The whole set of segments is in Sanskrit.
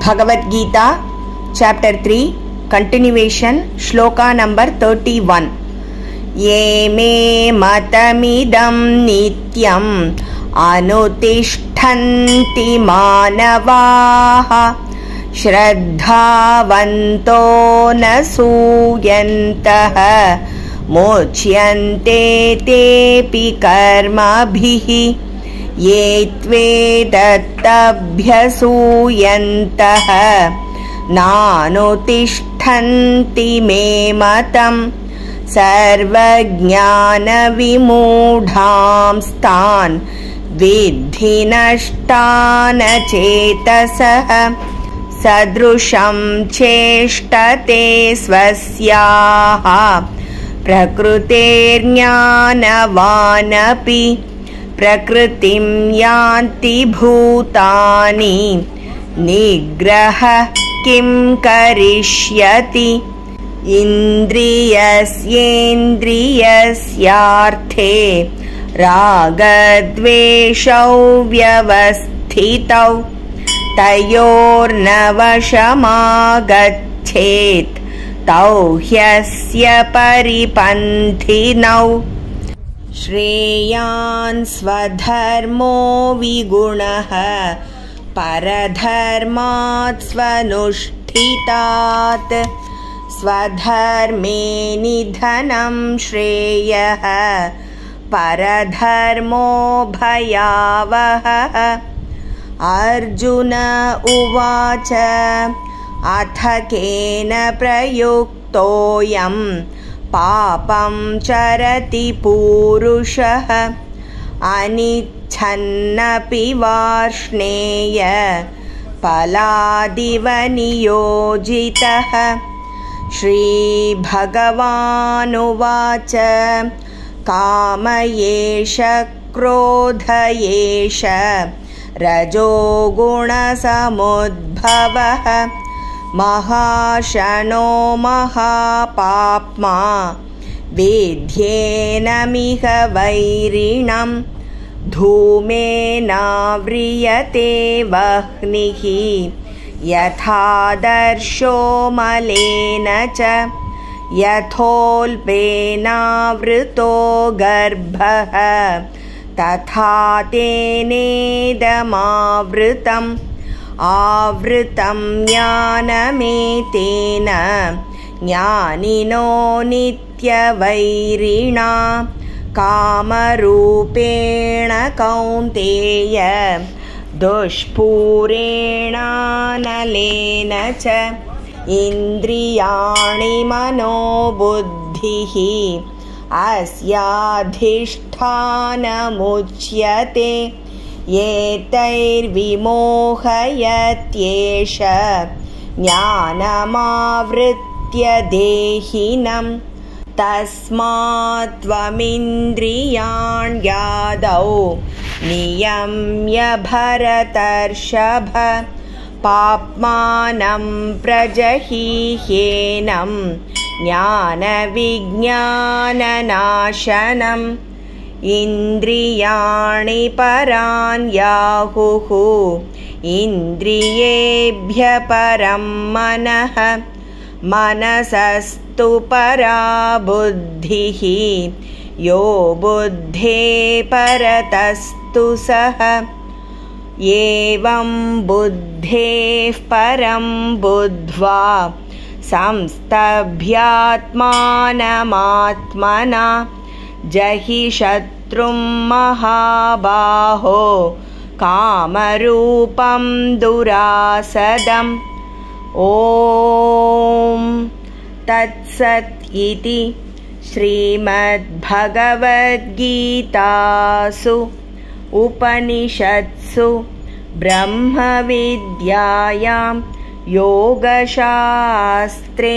Bhagavad Gita, Chapter 3, Continuation, Shloka number 31. Ye me matamidam nityam anutishtanti manavaha shraddhavanto nasuyantaha muchyante tepi karmabhihi ye tvedattabhyasuyantaha nanutishtanti me matam सर्वज्ञानविमूढांस्तान विद्धि नष्टान चेतसः सदृशं चेष्टते स्वस्याः प्रकृतेर्ज्ञानवानपि प्रकृतिं यान्ति भूतानि निग्रह किं करिष्यति इन्द्रियस्येन्द्रियस्यार्थे रागद्वेषौ व्यवस्थितौ तयोर्नवशमागच्छेत् तौ ह्यस्य परिपन्थिनौ श्रेयान् स्वधर्मो विगुणः परधर्मात् स्वनुष्ठितात् स्वधर्मे निधनं श्रेयः परधर्मो भयावहः अर्जुन उवाच अथ केन प्रयुक्तोऽयं पापं चरति पूरुषः अनिच्छन्नपि वार्ष्णेय फलादिव नियोजितः श्रीभगवानुवाच काम एष क्रोध एष रजोगुणसमुद्भवः महाशनो महापाप्मा विध्येनमिह वैरिणं धूमेनाव्रियते वह्निः यथादर्शो मलेन च यथोल्बेनावृतो गर्भः तथा तेनेदमावृतम् आवृतं ज्ञानमेतेन ज्ञानिनो नित्यवैरिणा कामरूपेण कौन्तेय दुष्पूरेणानलेन च इन्द्रियाणि मनोबुद्धिः अस्याधिष्ठानमुच्यते एतैर्विमोहयत्येष ज्ञानमावृत्य देहिनं तस्मात् त्वमिन्द्रियाण्यादौ नियम्य भरतर्षभ पाप्मानं प्रजहीह्येनं ज्ञानविज्ञाननाशनम् इन्द्रियाणि पराण्याहुः इन्द्रियेभ्यः परं मनः मनसस्तु परा बुद्धिः यो बुद्धे परतस्तु सः एवं बुद्धेः परं बुद्ध्वा संस्तभ्यात्मानमात्मना जहि शत्रुं महाबाहो कामरूपं दुरासदम् ॐ तत्सत् इति श्रीमद्भगवद्गीतासु उपनिषत्सु ब्रह्मविद्यायां योगशास्त्रे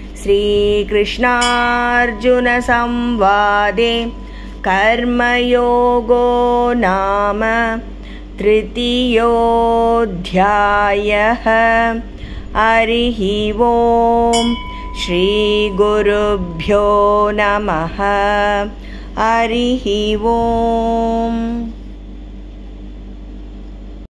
श्रीकृष्णार्जुनसंवादे कर्मयोगो नाम तृतीयोऽध्यायः। हरिः ओम् श्रीगुरुभ्यो नमः। हरिः ओम्।